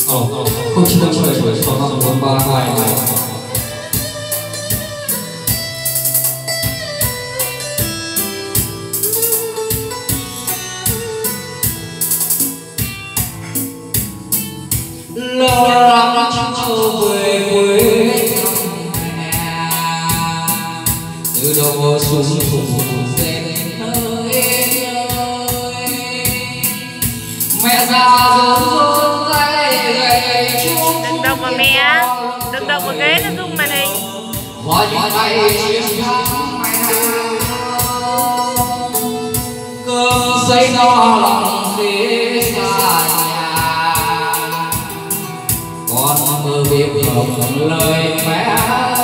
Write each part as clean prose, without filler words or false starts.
không chỉ năm 10 tuổi còn năm 43 ngày. Lo lắng trở về quê từ đầu xuống vùng dệt nơi mẹ già run tay gầy chuông. Đừng động vào mẹ, đừng động vào ghế nó rung màn hình. Và những ngày chiến thắng cơn giấy no lòng phía xa nhà, con mơ biết hồng lời mẹ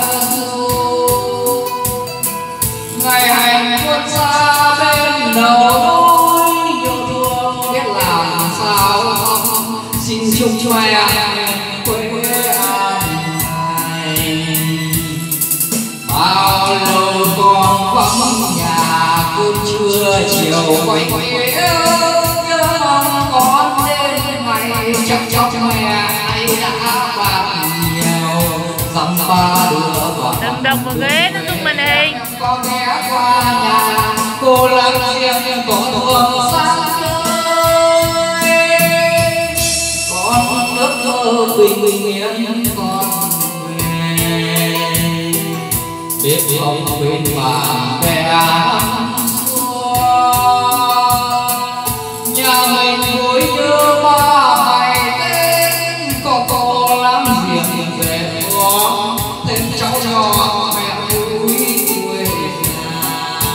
ru. Ngày hành quân xa bên đầu núi yêu thương biết làm sao xin chúc cho em quê an này. Bao lâu con vắng nhà cơm trưa chiều quay quay nhớ mong con đến ngày chăm mẹ ấy đã bạc nhiều dăm ba đứa con. Đừng động vào ghế nó rung màn hình. Con ghé qua nhà cô lắng riêng có thương sáng chơi. Con ước mơ bình yên con về biết không bên bạn bè nhà mình vui như ba ngày Tết có cô lắm riêng về có thêm cháu nhỏ mẹ vui quê nhà.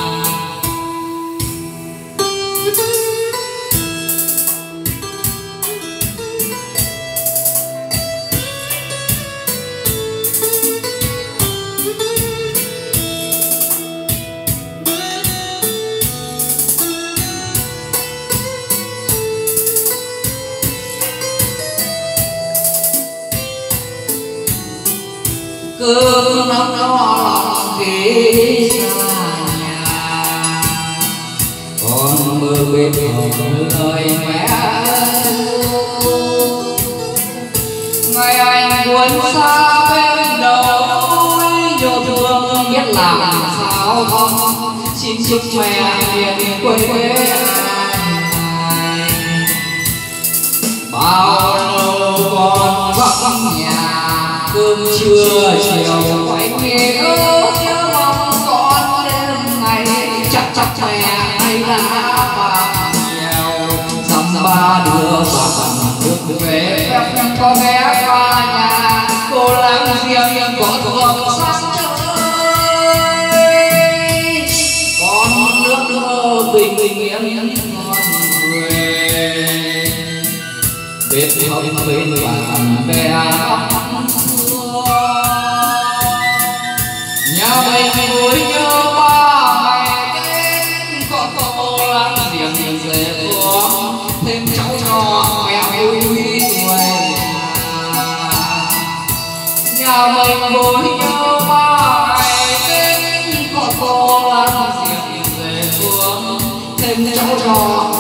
Cứ nóng lo lòng khi xa nhà, con mơ biết hồng lời mẹ ru. Ngày anh buồn xa bên đầu núi yêu thương biết làm sao không xin chúc mẹ miền quê an này. Bao lâu con vắng nhà cơm trưa chiều quay nghe nhớ mong con đêm ngày chắc mẹ hay đã bạc nhiều dăm ba đứa bạn được về phép con ghé qua nhà cô lắng riêng có thương sáng chơi. Con nước mơ bình yên con về biết không bên bạn bè nhà mình vui như ba ngày Tết có cô lắng riêng về phương thêm cháu nhỏ mẹ vui quê nhà mình vui như ba ngày Tết có cô lắng riêng về phương thêm cháu nhỏ